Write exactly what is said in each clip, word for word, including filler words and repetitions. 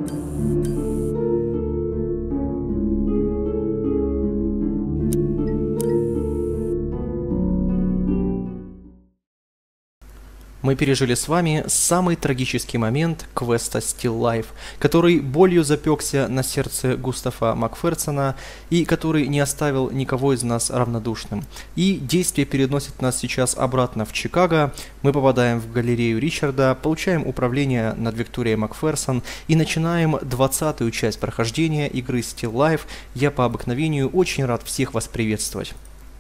Мы пережили с вами самый трагический момент квеста Still Life, который болью запекся на сердце Густава Макферсона и который не оставил никого из нас равнодушным. И действие переносит нас сейчас обратно в Чикаго, мы попадаем в галерею Ричарда, получаем управление над Викторией Макферсон и начинаем двадцатую часть прохождения игры Still Life. Я по обыкновению очень рад всех вас приветствовать.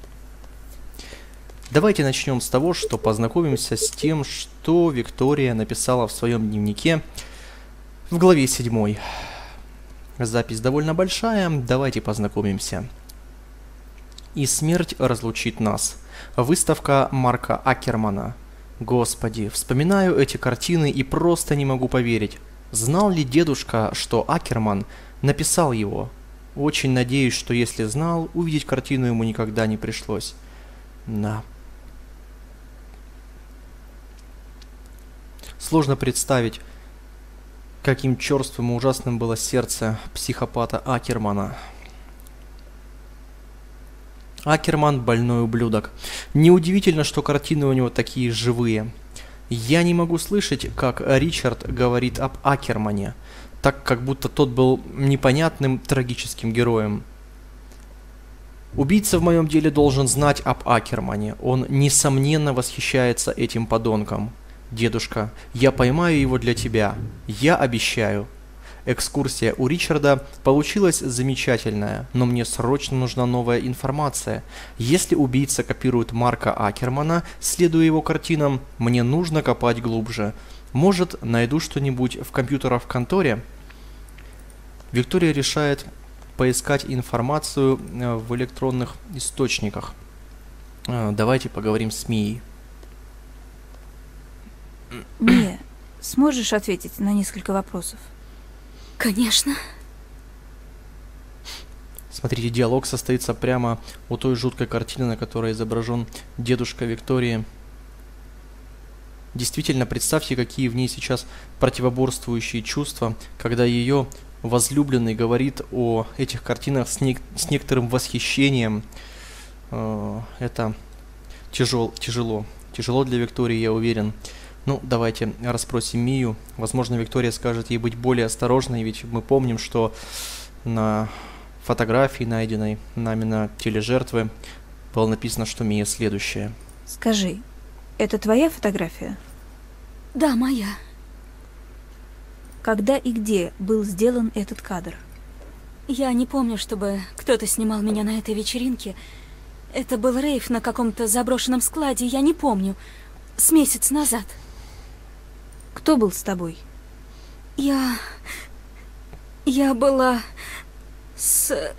Давайте начнем с того, что познакомимся с тем, что Виктория написала в своем дневнике в главе седьмой. Запись довольно большая, давайте познакомимся. «И смерть разлучит нас». Выставка Марка Акермана. Господи, вспоминаю эти картины и просто не могу поверить. Знал ли дедушка, что Акерман написал его? Очень надеюсь, что если знал, увидеть картину ему никогда не пришлось. Да. Сложно представить, каким черствым и ужасным было сердце психопата Акермана. Акерман – больной ублюдок. Неудивительно, что картины у него такие живые. Я не могу слышать, как Ричард говорит об Акермане, так как будто тот был непонятным трагическим героем. Убийца в моем деле должен знать об Акермане. Он, несомненно, восхищается этим подонком. Дедушка, я поймаю его для тебя. Я обещаю. Экскурсия у Ричарда получилась замечательная, но мне срочно нужна новая информация. Если убийца копирует Марка Акермана, следуя его картинам, мне нужно копать глубже. Может, найду что-нибудь в компьютерах в конторе? Виктория решает поискать информацию в электронных источниках. Давайте поговорим с Мией. Мия, сможешь ответить на несколько вопросов? Конечно. Смотрите, диалог состоится прямо у той жуткой картины, на которой изображен дедушка Виктории. Действительно, представьте, какие в ней сейчас противоборствующие чувства, когда ее возлюбленный говорит о этих картинах с, не с некоторым восхищением. Это тяжел тяжело. Тяжело для Виктории, я уверен. Ну, давайте расспросим Мию. Возможно, Виктория скажет ей быть более осторожной, ведь мы помним, что на фотографии, найденной нами на теле жертвы, было написано, что Мия следующая. Скажи, это твоя фотография? Да, моя. Когда и где был сделан этот кадр? Я не помню, чтобы кто-то снимал меня на этой вечеринке. Это был рейв на каком-то заброшенном складе, я не помню. С месяц назад. Кто был с тобой? Я... Я была... с...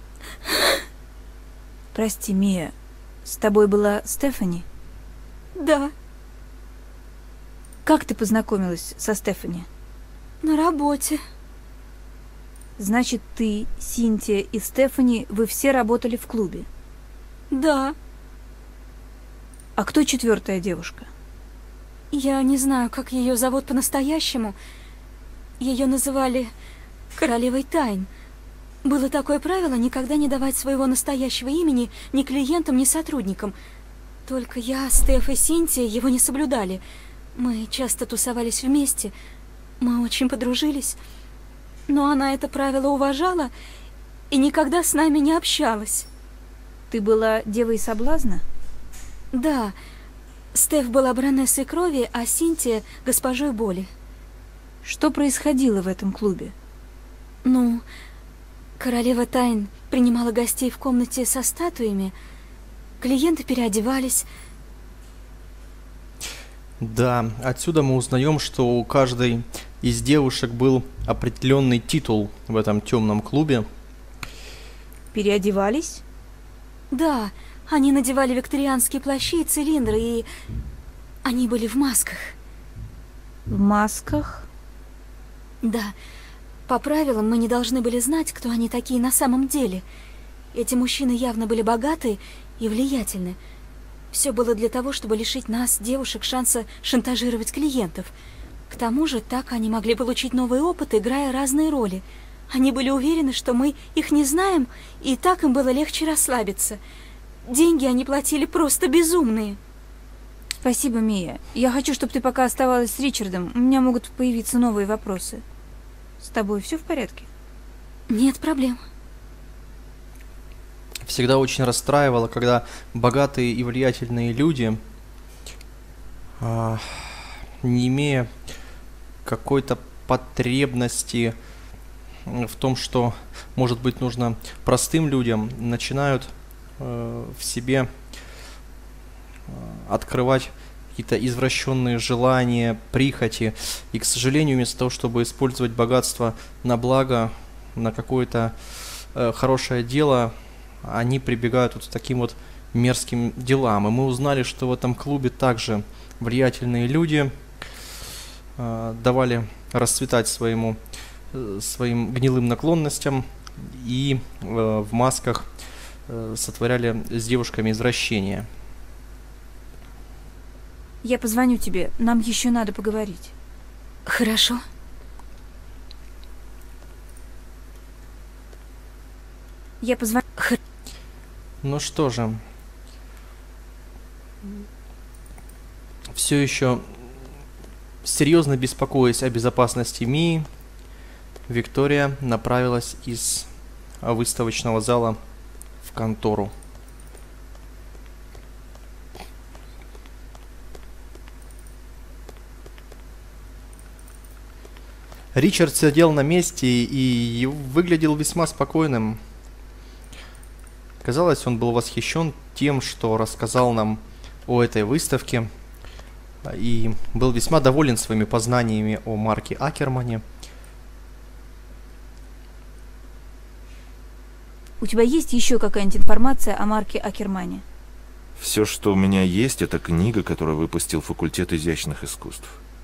Прости, Мия, с тобой была Стефани? Да. Как ты познакомилась со Стефани? На работе. Значит, ты, Синтия и Стефани, вы все работали в клубе? Да. А кто четвертая девушка? Я не знаю, как ее зовут по-настоящему. Ее называли Королевой Тайн. Было такое правило никогда не давать своего настоящего имени ни клиентам, ни сотрудникам. Только я, Стеф и Синтия его не соблюдали. Мы часто тусовались вместе. Мы очень подружились. Но она это правило уважала и никогда с нами не общалась. Ты была девой соблазна? Да. Стеф была баронессой крови, а Синтия — госпожой боли. Что происходило в этом клубе? Ну, Королева Тайн принимала гостей в комнате со статуями. Клиенты переодевались. Да, отсюда мы узнаем, что у каждой из девушек был определенный титул в этом темном клубе. Переодевались? Да, они надевали викторианские плащи и цилиндры, и они были в масках. В масках? Да. По правилам мы не должны были знать, кто они такие на самом деле. Эти мужчины явно были богаты и влиятельны. Все было для того, чтобы лишить нас, девушек, шанса шантажировать клиентов. К тому же, так они могли получить новый опыт, играя разные роли. Они были уверены, что мы их не знаем, и так им было легче расслабиться. Деньги они платили просто безумные. Спасибо, Мия. Я хочу, чтобы ты пока оставалась с Ричардом. У меня могут появиться новые вопросы. С тобой все в порядке? Нет проблем. Всегда очень расстраивало, когда богатые и влиятельные люди, а, не имея какой-то потребности в том, что, может быть, нужно простым людям, начинают э, в себе э, открывать какие-то извращенные желания, прихоти. И, к сожалению, вместо того, чтобы использовать богатство на благо, на какое-то э, хорошее дело, они прибегают вот к таким вот мерзким делам. И мы узнали, что в этом клубе также влиятельные люди э, давали расцветать своему, э, своим гнилым наклонностям и э, в масках э, сотворяли с девушками извращения. Я позвоню тебе, нам еще надо поговорить. Хорошо. Я позвоню. Ну что же, все еще серьезно беспокоясь о безопасности Мии, Виктория направилась из выставочного зала в контору. Ричард сидел на месте и выглядел весьма спокойным. Казалось, он был восхищен тем, что рассказал нам о этой выставке, и был весьма доволен своими познаниями о Марке Акермане. У тебя есть еще какая-нибудь информация о Марке Акермане? Все, что у меня есть, это книга, которую выпустил факультет изящных искусств.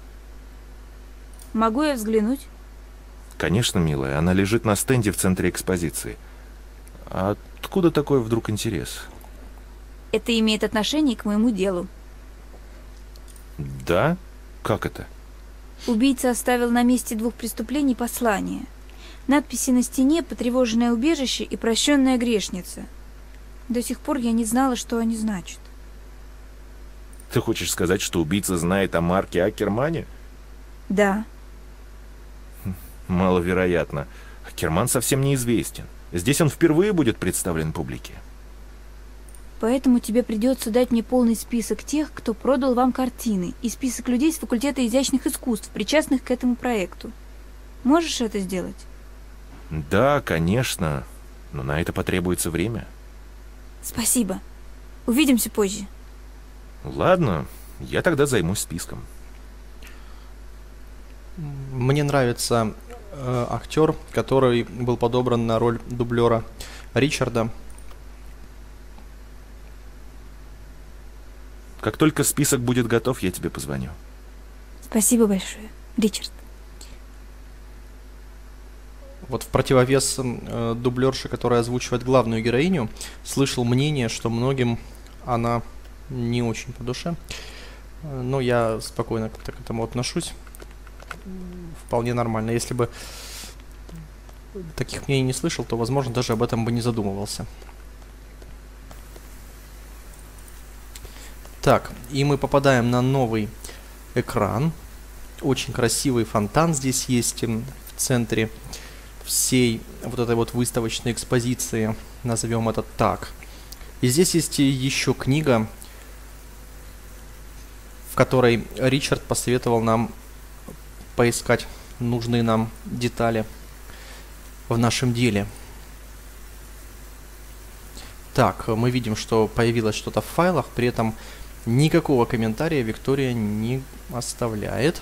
Могу я взглянуть? Конечно, милая, она лежит на стенде в центре экспозиции. А откуда такой вдруг интерес? Это имеет отношение к моему делу. Да? Как это? Убийца оставил на месте двух преступлений послание. Надписи на стене «Потревоженное убежище» и «Прощенная грешница». До сих пор я не знала, что они значат. Ты хочешь сказать, что убийца знает о Марке Акермане? Да. Маловероятно. Акерман совсем неизвестен. Здесь он впервые будет представлен публике. Поэтому тебе придется дать мне полный список тех, кто продал вам картины, и список людей с факультета изящных искусств, причастных к этому проекту. Можешь это сделать? Да, конечно. Но на это потребуется время. Спасибо. Увидимся позже. Ладно, я тогда займусь списком. Мне нравится э, актер, который был подобран на роль дублера Ричарда. Как только список будет готов, я тебе позвоню. Спасибо большое, Ричард. Вот в противовес э, дублерши, которая озвучивает главную героиню, слышал мнение, что многим она не очень по душе. Но я спокойно как-то к этому отношусь. Вполне нормально. Если бы таких мнений не слышал, то, возможно, даже об этом бы не задумывался. Так, и мы попадаем на новый экран. Очень красивый фонтан здесь есть в центре всей вот этой вот выставочной экспозиции, назовем это так. И здесь есть еще книга, в которой Ричард посоветовал нам поискать нужные нам детали в нашем деле. Так, мы видим, что появилось что-то в файлах, при этом никакого комментария Виктория не оставляет.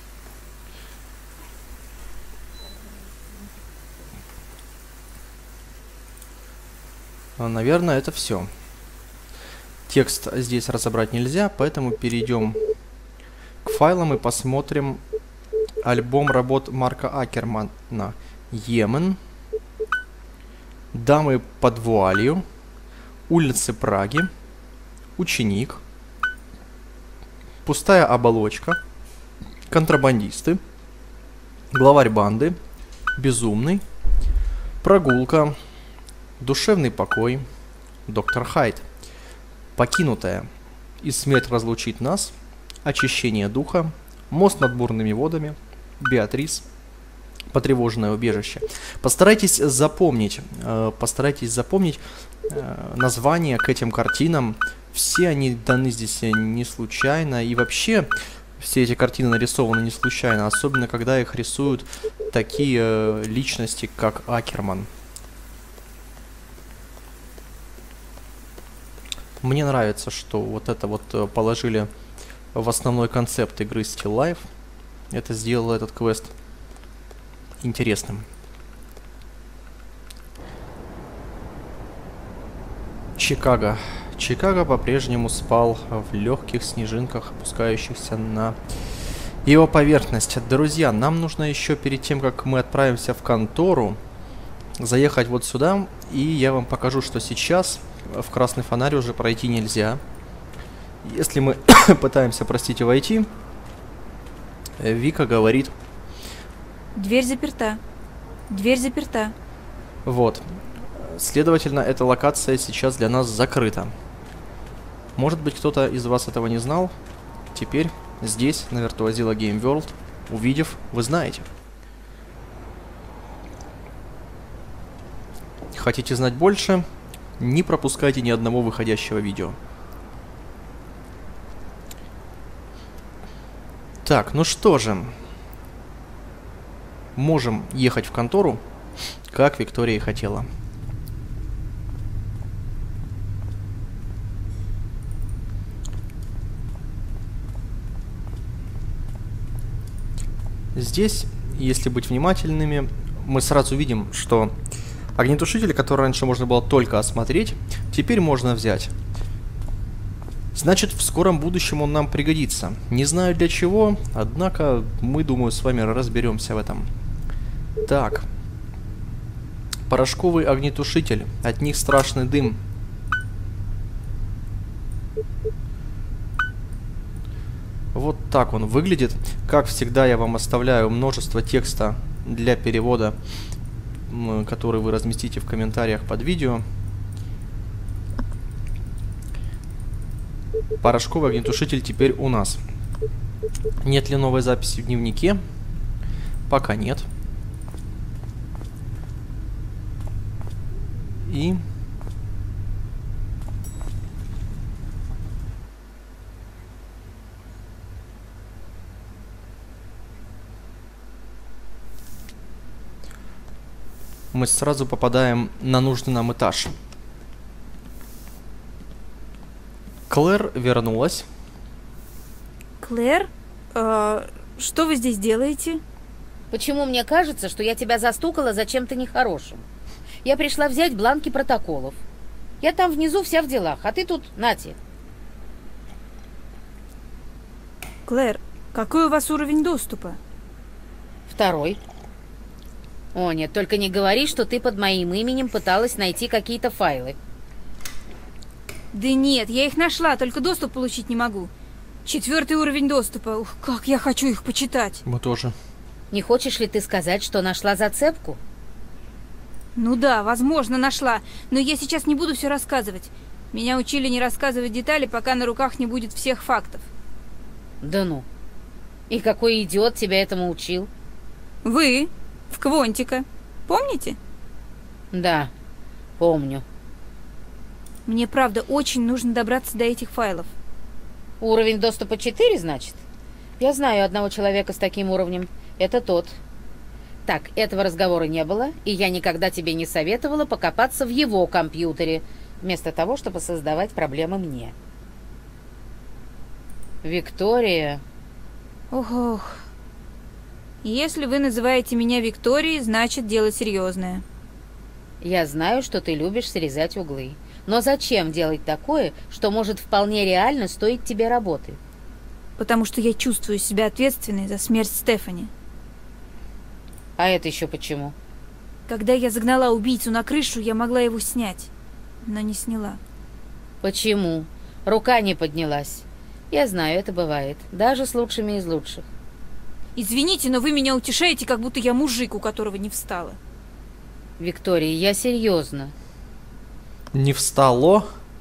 Наверное, это все. Текст здесь разобрать нельзя, поэтому перейдем к файлам и посмотрим альбом работ Марка Акермана. Йемен, Дамы под вуалью, Улицы Праги, Ученик, Пустая оболочка, контрабандисты, главарь банды, безумный, прогулка, душевный покой, доктор Хайд, покинутая, и смерть разлучит нас, очищение духа, мост над бурными водами, Беатрис, потревоженное убежище. Постарайтесь запомнить, э, постарайтесь запомнить э, названия к этим картинам. Все они даны здесь не случайно, и вообще все эти картины нарисованы не случайно, особенно когда их рисуют такие э, личности, как Акерман. Мне нравится, что вот это вот э, положили в основной концепт игры Still Life. Это сделало этот квест интересным. Чикаго. Чикаго по-прежнему спал в легких снежинках, опускающихся на его поверхность. Друзья, нам нужно еще перед тем, как мы отправимся в контору, заехать вот сюда, и я вам покажу, что сейчас в красный фонарь уже пройти нельзя. Если мы пытаемся, простите, войти, Вика говорит: Дверь заперта. Дверь заперта. вот. Следовательно, эта локация сейчас для нас закрыта. Может быть, кто-то из вас этого не знал. Теперь здесь, на Virtuozilla Game World, увидев, вы знаете. Хотите знать больше? Не пропускайте ни одного выходящего видео. Так, ну что же. Можем ехать в контору, как Виктория и хотела. Здесь, если быть внимательными, мы сразу видим, что огнетушитель, который раньше можно было только осмотреть, теперь можно взять. Значит, в скором будущем он нам пригодится. Не знаю для чего, однако мы, думаю, с вами разберемся в этом. Так. Порошковый огнетушитель. От них страшный дым. Вот так он выглядит. Как всегда, я вам оставляю множество текста для перевода, который вы разместите в комментариях под видео. Порошковый огнетушитель теперь у нас. Нет ли новой записи в дневнике? Пока нет. И... мы сразу попадаем на нужный нам этаж. Клэр вернулась. Клэр? А, что вы здесь делаете? Почему мне кажется, что я тебя застукала за чем-то нехорошим? Я пришла взять бланки протоколов. Я там внизу вся в делах, а ты тут, нате. Клэр, какой у вас уровень доступа? Второй. О, нет, только не говори, что ты под моим именем пыталась найти какие-то файлы. Да нет, я их нашла, только доступ получить не могу. Четвертый уровень доступа. Ух, как я хочу их почитать. Мы тоже. Не хочешь ли ты сказать, что нашла зацепку? Ну да, возможно, нашла. Но я сейчас не буду все рассказывать. Меня учили не рассказывать детали, пока на руках не будет всех фактов. Да ну. И какой идиот тебя этому учил? Вы? В Квонтика. Помните? Да, помню. Мне, правда, очень нужно добраться до этих файлов. Уровень доступа четыре, значит? Я знаю одного человека с таким уровнем. Это тот. Так, этого разговора не было, и я никогда тебе не советовала покопаться в его компьютере, вместо того, чтобы создавать проблемы мне. Виктория. Ох-ох. Если вы называете меня Викторией, значит дело серьезное. Я знаю, что ты любишь срезать углы. Но зачем делать такое, что может вполне реально стоить тебе работы? Потому что я чувствую себя ответственной за смерть Стефани. А это еще почему? Когда я загнала убийцу на крышу, я могла его снять, но не сняла. Почему? Рука не поднялась. Я знаю, это бывает, даже с лучшими из лучших. Извините, но вы меня утешаете, как будто я мужик, у которого не встало. Виктория, я серьезно. Не встало?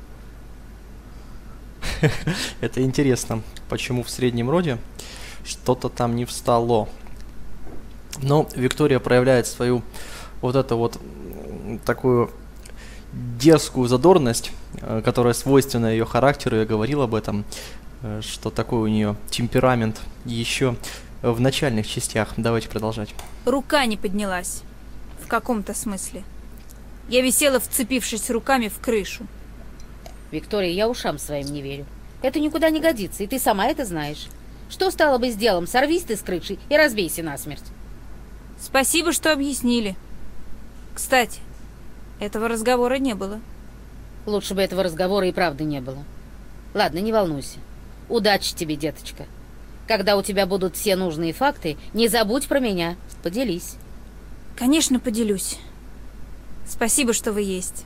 Это интересно, почему в среднем роде что-то там не встало. Но Виктория проявляет свою вот эту вот такую дерзкую задорность, которая свойственна ее характеру. Я говорил об этом, что такой у нее темперамент еще в начальных частях. Давайте продолжать. Рука не поднялась. В каком-то смысле. Я висела, вцепившись руками в крышу. Виктория, я ушам своим не верю. Это никуда не годится, и ты сама это знаешь. Что стало бы с делом? Сорвись ты с крыши и разбейся насмерть. Спасибо, что объяснили. Кстати, этого разговора не было. Лучше бы этого разговора и правда не было. Ладно, не волнуйся. Удачи тебе, деточка. Когда у тебя будут все нужные факты, не забудь про меня. Поделись. Конечно, поделюсь. Спасибо, что вы есть.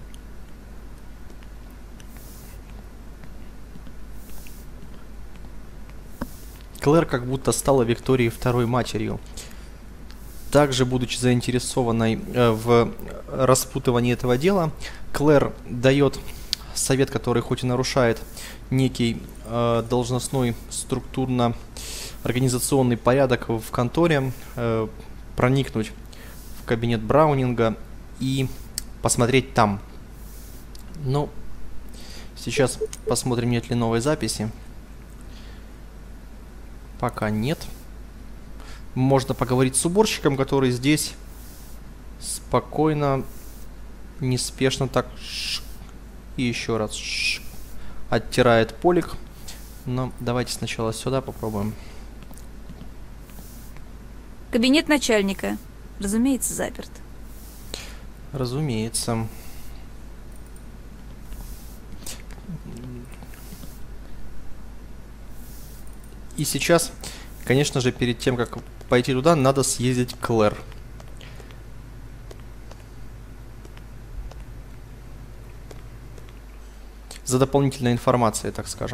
Клэр как будто стала Виктории второй матерью. Также, будучи заинтересованной э, в распутывании этого дела, Клэр дает совет, который хоть и нарушает некий э, должностной структурно-организационный порядок в конторе, э, проникнуть в кабинет Браунинга и посмотреть там. Ну, сейчас посмотрим, нет ли новой записи. Пока нет. Можно поговорить с уборщиком, который здесь спокойно, неспешно так ш, и еще раз ш, оттирает полик. Но давайте сначала сюда попробуем. Кабинет начальника, разумеется, заперт. Разумеется. И сейчас, конечно же, перед тем, как пойти туда, надо съездить к Клэр. За дополнительной информацией, так скажем.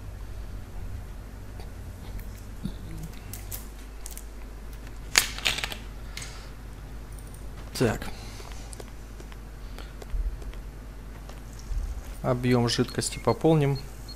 Так. Объем жидкости пополним.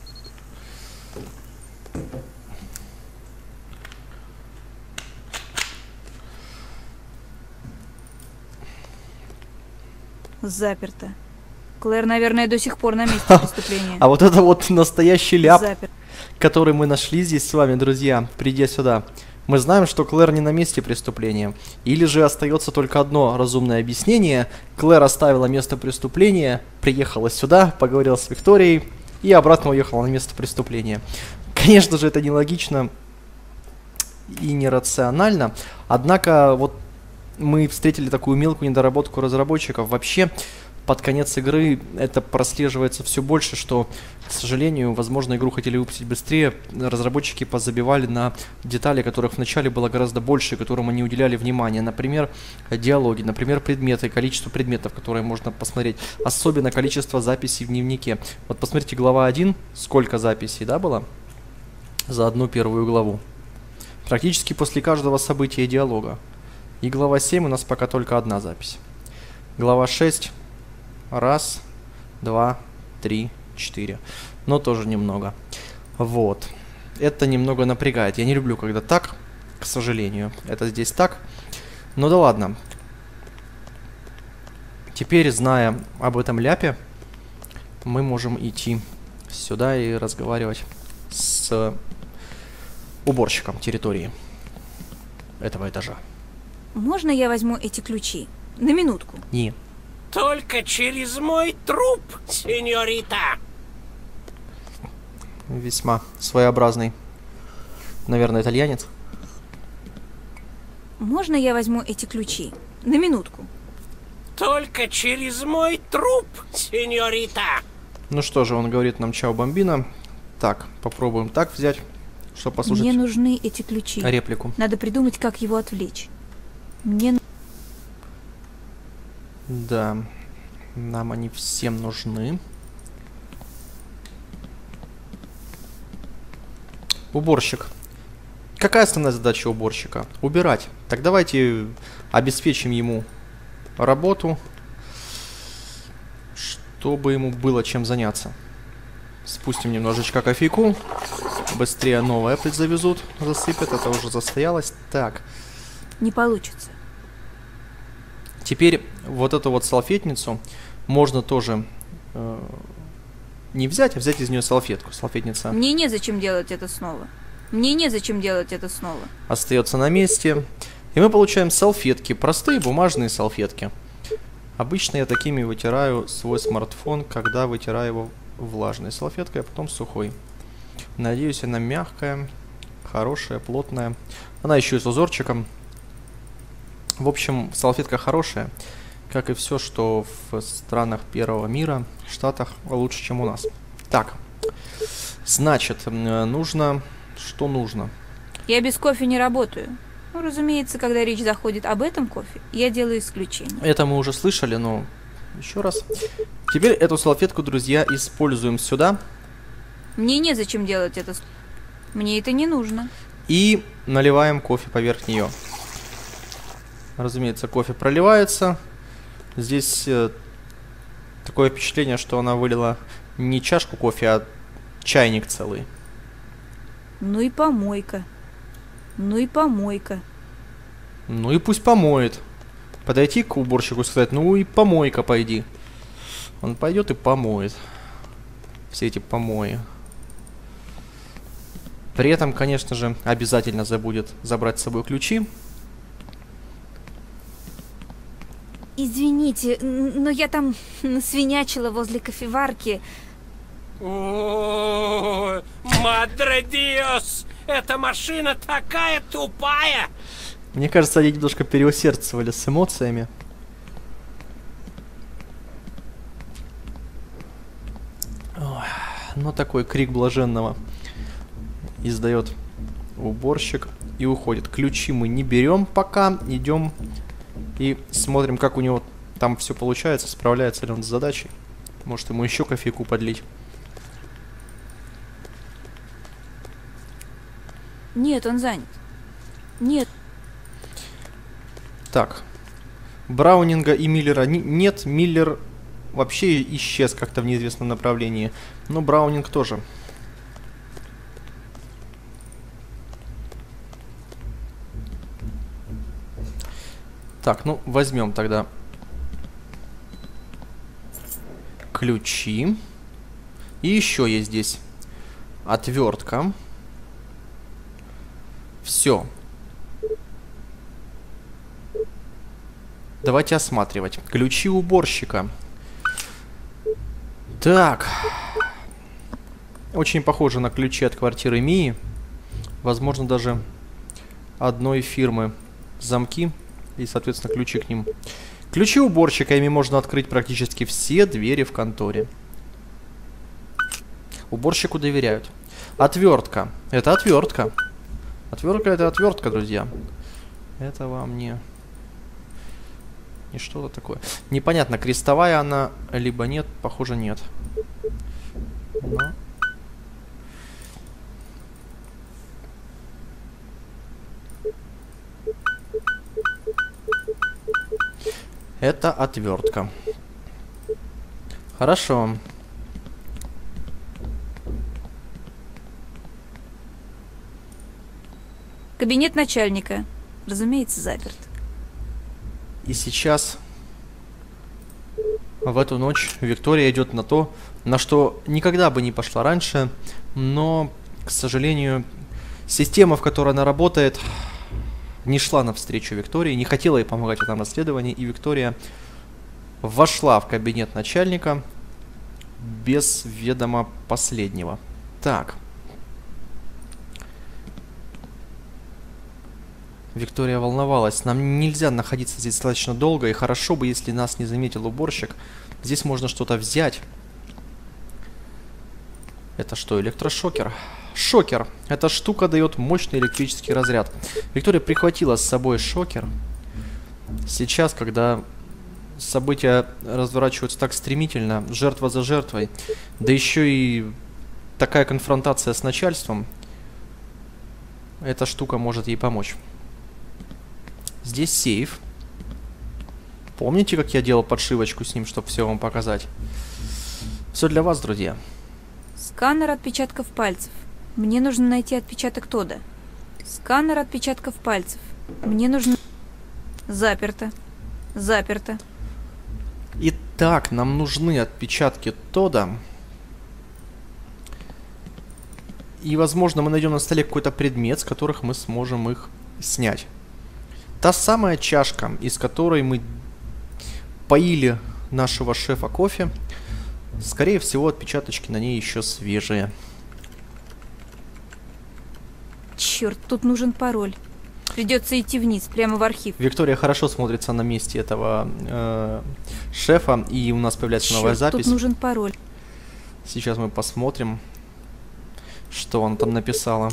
Заперто. Клэр, наверное, до сих пор на месте преступления. А вот это вот настоящий ляп, Запер... который мы нашли здесь с вами, друзья, придя сюда. Мы знаем, что Клэр не на месте преступления. Или же остается только одно разумное объяснение. Клэр оставила место преступления, приехала сюда, поговорила с Викторией и обратно уехала на место преступления. Конечно же, это нелогично и нерационально. Однако, вот мы встретили такую мелкую недоработку разработчиков. Вообще, под конец игры это прослеживается все больше, что, к сожалению, возможно, игру хотели выпустить быстрее. Разработчики позабивали на детали, которых вначале было гораздо больше, которым они уделяли внимание. Например, диалоги, например, предметы, количество предметов, которые можно посмотреть. Особенно количество записей в дневнике. Вот посмотрите, глава один, сколько записей, да, было за одну первую главу. Практически после каждого события диалога. И глава семь у нас пока только одна запись. Глава шесть. Раз, два, три, четыре. Но тоже немного. Вот. Это немного напрягает. Я не люблю, когда так, к сожалению. Это здесь так. Ну да ладно. Теперь, зная об этом ляпе, мы можем идти сюда и разговаривать с уборщиком территории этого этажа. Можно я возьму эти ключи? На минутку. Не. Только через мой труп, сеньорита. Весьма своеобразный. Наверное, итальянец. Можно я возьму эти ключи? На минутку. Только через мой труп, сеньорита. Ну что же, он говорит нам чао бомбино. Так, попробуем так взять, чтобы послушать. Мне нужны эти ключи. Реплику. Надо придумать, как его отвлечь. Мне... Да, нам они всем нужны. Уборщик. Какая основная задача уборщика? Убирать. Так давайте обеспечим ему работу, чтобы ему было чем заняться. Спустим немножечко кофейку. Быстрее новое завезут, засыпят. Это уже застоялось. Так. Не получится. Теперь вот эту вот салфетницу можно тоже э, не взять, а взять из нее салфетку. Салфетница Мне незачем делать это снова. Мне незачем делать это снова. остается на месте. И мы получаем салфетки. Простые бумажные салфетки. Обычно я такими вытираю свой смартфон, когда вытираю его влажной салфеткой, а потом сухой. Надеюсь, она мягкая, хорошая, плотная. Она еще и с узорчиком. В общем, салфетка хорошая, как и все, что в странах первого мира, в Штатах, лучше, чем у нас. Так, значит, нужно... Что нужно? Я без кофе не работаю. Ну, разумеется, когда речь заходит об этом кофе, я делаю исключение. Это мы уже слышали, но еще раз. Теперь эту салфетку, друзья, используем сюда. Мне незачем делать это. Мне это не нужно. И наливаем кофе поверх нее. Разумеется, кофе проливается. Здесь э, такое впечатление, что она вылила не чашку кофе, а чайник целый. Ну и помойка. Ну и помойка. Ну и пусть помоет. Подойти к уборщику и сказать, ну и помойка пойди. Он пойдет и помоет. Все эти помои. При этом, конечно же, обязательно забудет забрать с собой ключи. Извините, но я там свинячила возле кофеварки. О, мадре диос! Эта машина такая тупая! Мне кажется, они немножко переусердствовали с эмоциями. Ой, ну, такой крик блаженного издает уборщик и уходит. Ключи мы не берем пока, идем и смотрим, как у него там все получается, справляется ли он с задачей. Может, ему еще кофейку подлить. Нет, он занят. Нет. Так. Браунинга и Миллера не, нет. Миллер вообще исчез как-то в неизвестном направлении. Но Браунинг тоже. Так, ну возьмем тогда ключи. И еще есть здесь отвертка. Все. Давайте осматривать. Ключи уборщика. Так. Очень похоже на ключи от квартиры Мии. Возможно, даже одной фирмы замки. И, соответственно, ключи к ним. Ключи уборщика. Ими можно открыть практически все двери в конторе. Уборщику доверяют. Отвертка. Это отвертка. Отвертка это отвертка, друзья. Это вам не... Не что-то такое. Непонятно, крестовая она, либо нет. Похоже, нет. Но... Это отвертка. Хорошо. Кабинет начальника. Разумеется, заперт. И сейчас, в эту ночь, Виктория идет на то, на что никогда бы не пошла раньше, но, к сожалению, система, в которой она работает, не шла навстречу Виктории, не хотела ей помогать в этом расследовании, и Виктория вошла в кабинет начальника без ведома последнего. Так. Виктория волновалась. Нам нельзя находиться здесь достаточно долго, и хорошо бы, если нас не заметил уборщик. Здесь можно что-то взять. Это что, электрошокер? Шокер. Эта штука дает мощный электрический разряд. Виктория прихватила с собой шокер. Сейчас, когда события разворачиваются так стремительно, жертва за жертвой, да еще и такая конфронтация с начальством, эта штука может ей помочь. Здесь сейф. Помните, как я делал подшивочку с ним, чтобы все вам показать? Все для вас, друзья. Сканер отпечатков пальцев. Мне нужно найти отпечаток Тода. Сканер отпечатков пальцев. Мне нужно... Заперто. Заперто. Итак, нам нужны отпечатки Тода. И, возможно, мы найдем на столе какой-то предмет, с которых мы сможем их снять. Та самая чашка, из которой мы поили нашего шефа кофе, скорее всего, отпечаточки на ней еще свежие. Черт, тут нужен пароль. Придется идти вниз, прямо в архив. Виктория хорошо смотрится на месте этого э, шефа, и у нас появляется Черт, новая запись. тут нужен пароль. Сейчас мы посмотрим, что он там написала.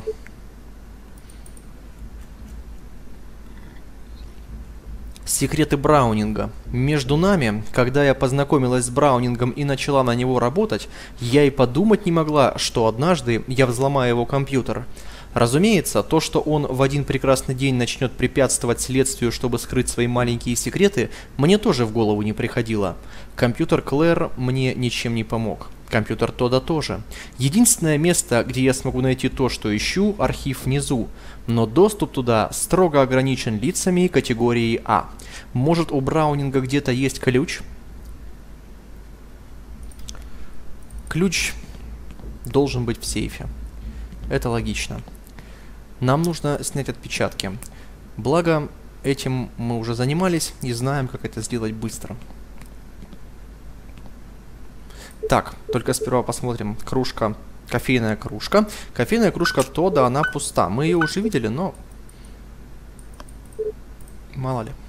Секреты Браунинга. Между нами, когда я познакомилась с Браунингом и начала на него работать, я и подумать не могла, что однажды я взломаю его компьютер. Разумеется, то, что он в один прекрасный день начнет препятствовать следствию, чтобы скрыть свои маленькие секреты, мне тоже в голову не приходило. Компьютер Клэр мне ничем не помог. Компьютер Тода тоже. Единственное место, где я смогу найти то, что ищу, архив внизу, но доступ туда строго ограничен лицами категории А. Может, у Браунинга где-то есть ключ? Ключ должен быть в сейфе. Это логично. Нам нужно снять отпечатки. Благо, этим мы уже занимались и знаем, как это сделать быстро. Так, только сперва посмотрим. Кружка, кофейная кружка. Кофейная кружка Тода, она пуста. Мы ее уже видели, но... Мало ли.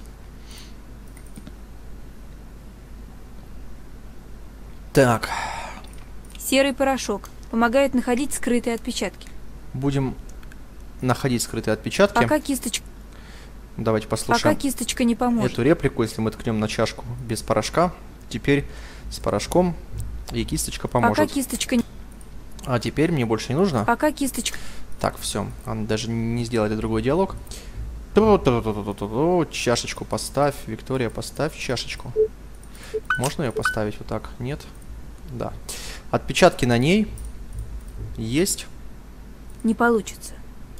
Так. Серый порошок. Помогает находить скрытые отпечатки. Будем находить скрытые отпечатки. Пока кисточка... Давайте послушаем Пока кисточка не поможет. эту реплику, если мы ткнем на чашку без порошка. Теперь с порошком и кисточка поможет. Пока кисточка... А теперь мне больше не нужно. Пока кисточка... Так, все. Она даже не сделали другой диалог. Ту-ту-ту-ту-ту-ту. Чашечку поставь. Виктория, поставь чашечку. Можно ее поставить вот так? Нет? Да. Отпечатки на ней есть. Не получится.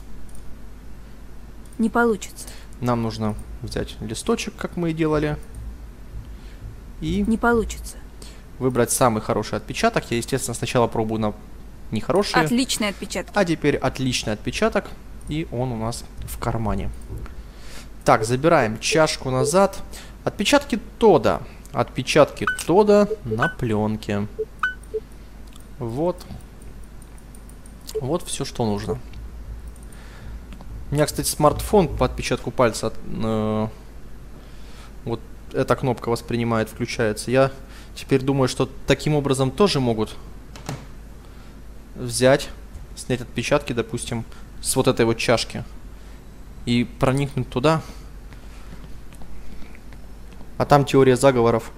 Не получится. Нам нужно взять листочек, как мы и делали. И Не получится. выбрать самый хороший отпечаток. Я, естественно, сначала пробую на нехорошие. Отличный отпечаток. А теперь отличный отпечаток. И он у нас в кармане. Так, забираем чашку назад. Отпечатки Тода. Отпечатки Тода на пленке. Вот. Вот все, что нужно. У меня, кстати, смартфон по отпечатку пальца. Э, вот эта кнопка воспринимает, включается. Я теперь думаю, что таким образом тоже могут взять, снять отпечатки, допустим, с вот этой вот чашки. И проникнуть туда. А там теория заговоров.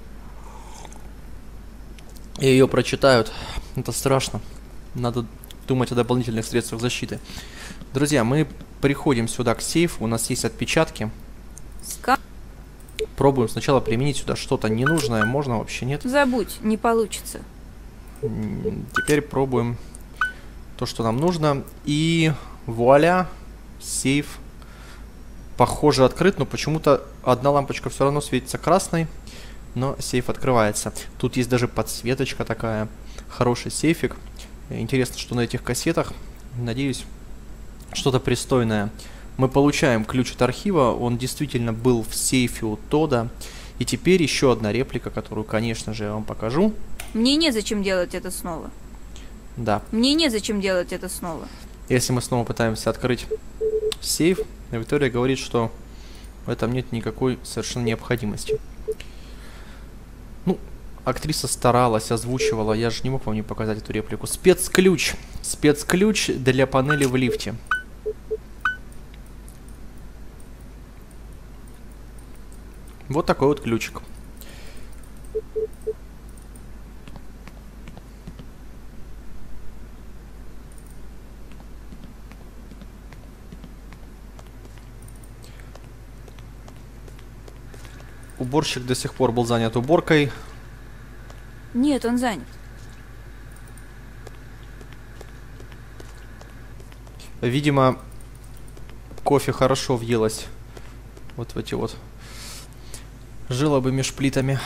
И ее прочитают. Это страшно. Надо думать о дополнительных средствах защиты. Друзья, мы приходим сюда к сейфу. У нас есть отпечатки. Ска... Пробуем сначала применить сюда что-то ненужное. Можно, вообще нет. Забудь, не получится. М, Теперь пробуем то, что нам нужно. И вуаля, сейф. Похоже, открыт, но почему-то одна лампочка все равно светится красной. Но сейф открывается. Тут есть даже подсветочка такая. Хороший сейфик. Интересно, что на этих кассетах. Надеюсь, что-то пристойное. Мы получаем ключ от архива. Он действительно был в сейфе у Тода. И теперь еще одна реплика, которую, конечно же, я вам покажу. Мне незачем делать это снова. Да. Мне незачем делать это снова. Если мы снова пытаемся открыть сейф, Виктория говорит, что в этом нет никакой совершенно необходимости. Ну, актриса старалась, озвучивала. Я же не мог вам не показать эту реплику. Спецключ. Спецключ для панели в лифте. Вот такой вот ключик. Уборщик до сих пор был занят уборкой. Нет, он занят. Видимо, кофе хорошо въелось вот в эти вот желобы меж плитами.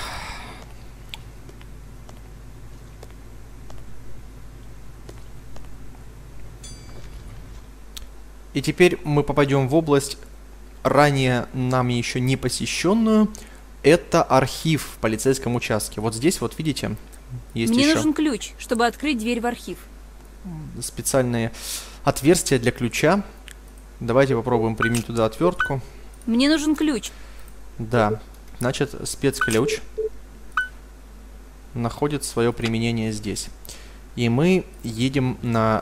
И теперь мы попадем в область, ранее нами еще не посещенную. Это архив в полицейском участке. Вот здесь, вот видите, есть Мне еще нужен ключ, чтобы открыть дверь в архив. специальные отверстия для ключа. Давайте попробуем применить туда отвертку. Мне нужен ключ. Да, значит, спецключ находит свое применение здесь. И мы едем на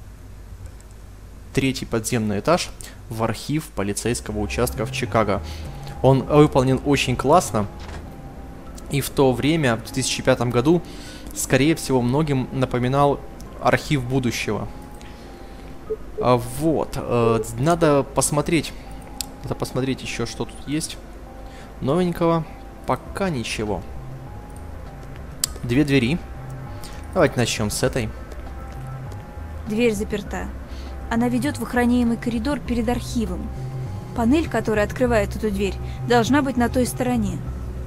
третий подземный этаж в архив полицейского участка в Чикаго. Он выполнен очень классно. И в то время, в две тысячи пятом году, скорее всего, многим напоминал архив будущего. А вот, э, надо посмотреть. Надо посмотреть еще, что тут есть новенького. Пока ничего. Две двери. Давайте начнем с этой. Дверь заперта. Она ведет в охраняемый коридор перед архивом. Панель, которая открывает эту дверь, должна быть на той стороне.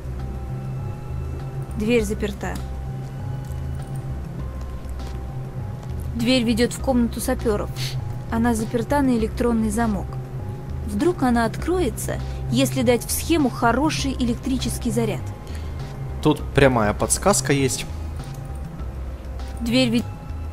Дверь заперта. Дверь ведет в комнату саперов. Она заперта на электронный замок. Вдруг она откроется, если дать в схему хороший электрический заряд. Тут прямая подсказка есть. Дверь ведет...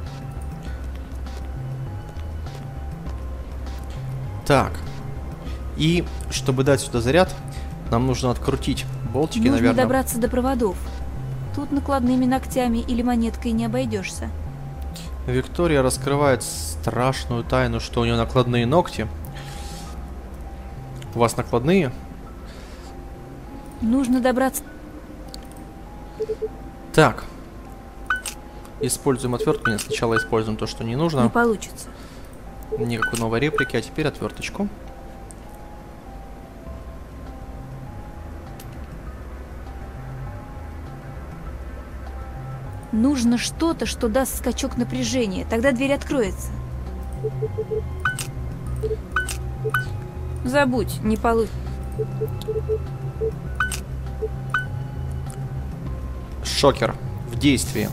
Так. И чтобы дать сюда заряд, нам нужно открутить болтики, Нужно наверное. добраться до проводов. Тут накладными ногтями или монеткой не обойдешься. Виктория раскрывает страшную тайну, что у нее накладные ногти. У вас накладные? Нужно добраться... Так. Используем отвертку. Нет, сначала используем то, что не нужно. Не получится. Никакой новой реплики, а теперь отверточку. Нужно что-то, что даст скачок напряжения. Тогда дверь откроется. Забудь, не получится. Шокер в действии.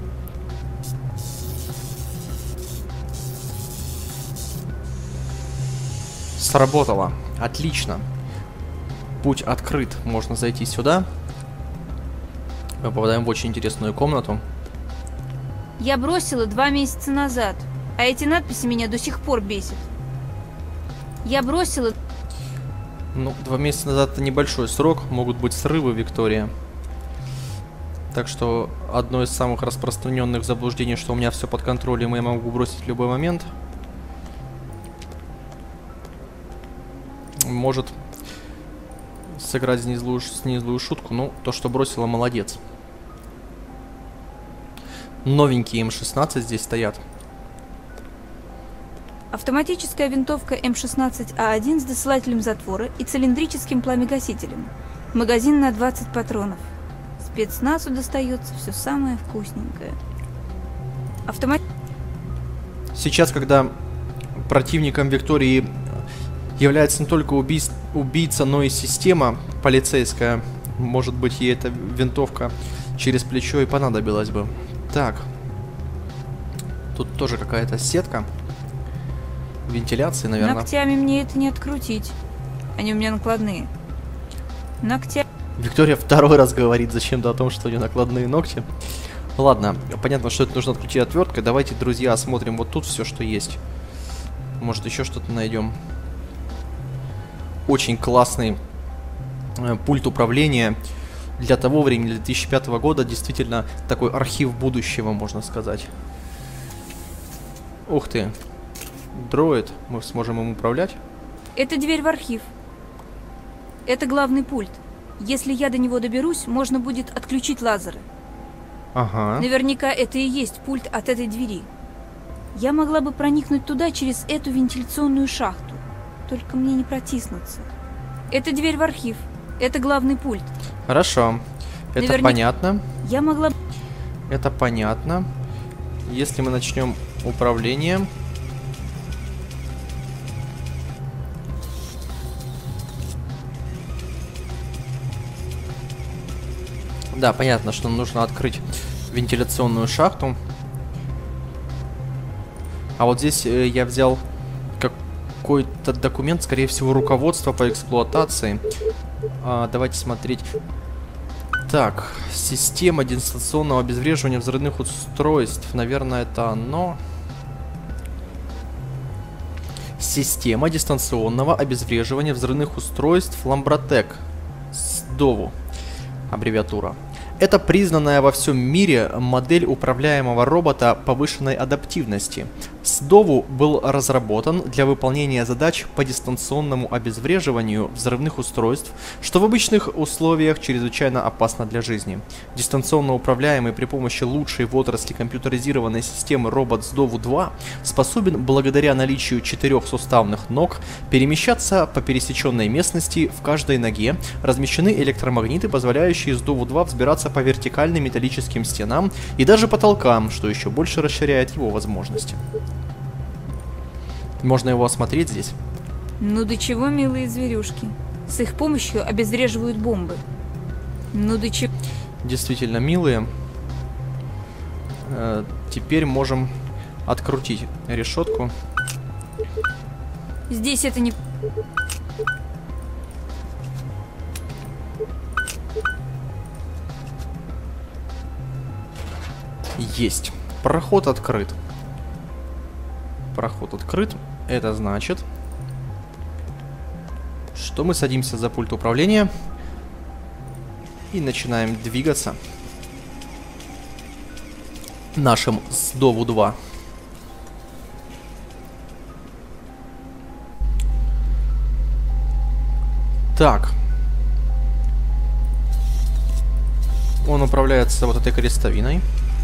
Сработало. Отлично. Путь открыт. Можно зайти сюда. Мы попадаем в очень интересную комнату. Я бросила два месяца назад, а эти надписи меня до сих пор бесят. Я бросила... Ну, два месяца назад это небольшой срок. Могут быть срывы, Виктория. Так что одно из самых распространенных заблуждений, что у меня все под контролем, и я могу бросить в любой момент, может сыграть с ней злую, с ней злую шутку. Ну, то, что бросила, молодец. Новенькие эм шестнадцать здесь стоят. Автоматическая винтовка эм шестнадцать а один с досылателем затвора и цилиндрическим пламегасителем. Магазин на двадцать патронов. Спецназу достается все самое вкусненькое. Автомат... Сейчас, когда противником Виктории является не только убийц... убийца, но и система полицейская, может быть, ей эта винтовка через плечо и понадобилась бы. Так. Тут тоже какая-то сетка. Вентиляции, наверное. Ногтями мне это не открутить. Они у меня накладные. Ногтя... Виктория второй раз говорит зачем-то о том, что у нее накладные ногти. Ладно, понятно, что это нужно открутить отверткой. Давайте, друзья, осмотрим вот тут все, что есть. Может, еще что-то найдем. Очень классный э, пульт управления. Для того времени, для две тысячи пятого года, действительно такой архив будущего, можно сказать. Ух ты. Дроид. Мы сможем им управлять. Это дверь в архив. Это главный пульт. Если я до него доберусь, можно будет отключить лазеры. Ага. Наверняка это и есть пульт от этой двери. Я могла бы проникнуть туда через эту вентиляционную шахту. Только мне не протиснуться. Это дверь в архив. Это главный пульт. Хорошо. Это Наверняка- понятно. Я могла... Это понятно. Если мы начнем управление... Да, понятно, что нам нужно открыть вентиляционную шахту. А вот здесь э, я взял какой-то документ, скорее всего, руководство по эксплуатации. А, давайте смотреть. Так, система дистанционного обезвреживания взрывных устройств. Наверное, это оно. Система дистанционного обезвреживания взрывных устройств Ламбротек. СДОВУ. Аббревиатура. Это признанная во всем мире модель управляемого робота повышенной адаптивности. СДОВУ был разработан для выполнения задач по дистанционному обезвреживанию взрывных устройств, что в обычных условиях чрезвычайно опасно для жизни. Дистанционно управляемый при помощи лучшей в отрасли компьютеризированной системы робот СДОВУ два способен благодаря наличию четырех суставных ног перемещаться по пересеченной местности. В каждой ноге размещены электромагниты, позволяющие СДОВУ два взбираться по вертикальным металлическим стенам и даже потолкам, что еще больше расширяет его возможности. Можно его осмотреть здесь. Ну до чего милые зверюшки. С их помощью обезвреживают бомбы. Ну до чего... Действительно милые. Э, теперь можем открутить решетку. Здесь это не... Есть. Проход открыт. Проход открыт. Это значит, что мы садимся за пульт управления и начинаем двигаться нашим СДОВУ два. Так. Он управляется вот этой крестовиной.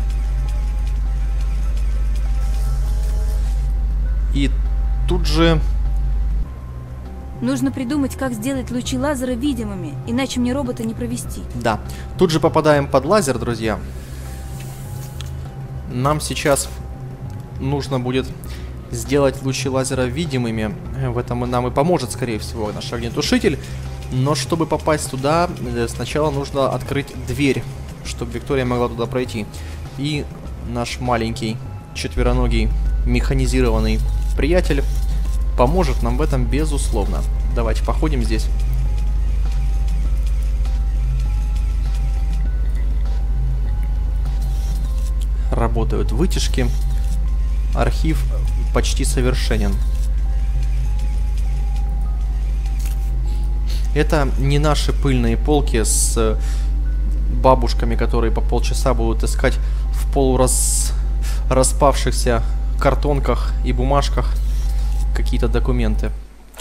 И тут же... Нужно придумать, как сделать лучи лазера видимыми, иначе мне робота не провести. Да. Тут же попадаем под лазер, друзья. Нам сейчас нужно будет сделать лучи лазера видимыми. В этом нам и поможет, скорее всего, наш огнетушитель. Но чтобы попасть туда, сначала нужно открыть дверь, чтобы Виктория могла туда пройти. И наш маленький четвероногий механизированный приятель поможет нам в этом, безусловно. Давайте походим здесь. Работают вытяжки. Архив почти совершенен. Это не наши пыльные полки с бабушками, которые по полчаса будут искать в полурас... распавшихся картонках и бумажках какие-то документы.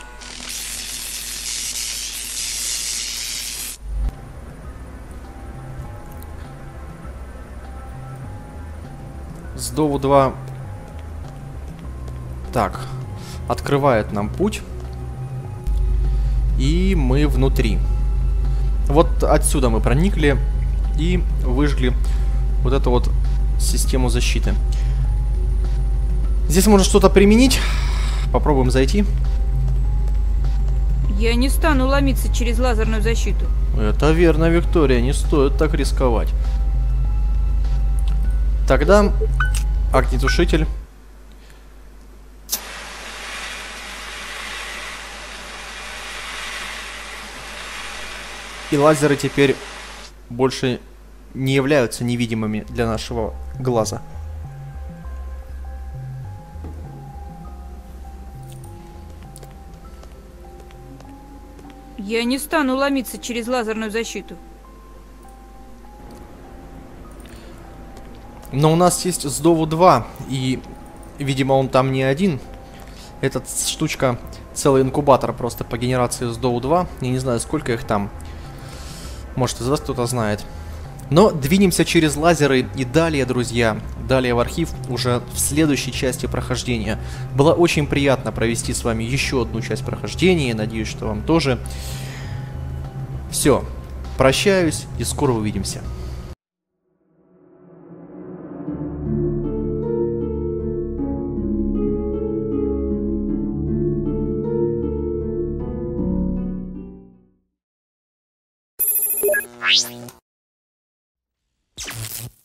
СДОВУ два так открывает нам путь, и мы внутри. Вот отсюда мы проникли и выжгли вот эту вот систему защиты. Здесь можно что-то применить. Попробуем зайти. Я не стану ломиться через лазерную защиту. Это верно, Виктория, не стоит так рисковать. Тогда огнетушитель. И лазеры теперь больше не являются невидимыми для нашего глаза. Я не стану ломиться через лазерную защиту. Но у нас есть СДОВУ два, и, видимо, он там не один. Эта штучка, целый инкубатор просто по генерации СДОВУ два. Я не знаю, сколько их там. Может, из вас кто-то знает. Но двинемся через лазеры и далее, друзья. Далее в архив уже в следующей части прохождения. Было очень приятно провести с вами еще одну часть прохождения. Надеюсь, что вам тоже. Все, прощаюсь и скоро увидимся. Right.